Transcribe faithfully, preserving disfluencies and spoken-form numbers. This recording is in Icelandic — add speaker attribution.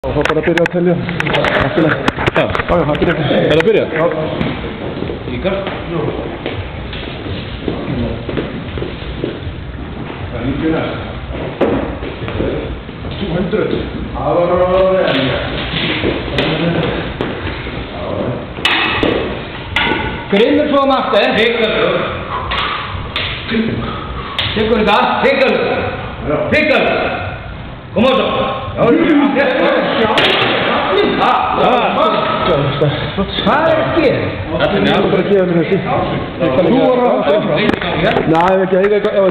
Speaker 1: Og þá bara að byrja að telja. Hættilega. Já, já, já, það byrja. Er það að byrja? Já.
Speaker 2: Líka? Jú. Hvað er líka næst? tvö hundruð. Það var ráðið en ég. Grimmur svo um aftur. Higgalur. Tekur þetta? Higgalur. Higgalur. Kom á svo. Já, já, já. Hvað er að gera?
Speaker 1: Það er bara að gefa mér þessi. Þú var að... Nei, ekki, ég veit ekki.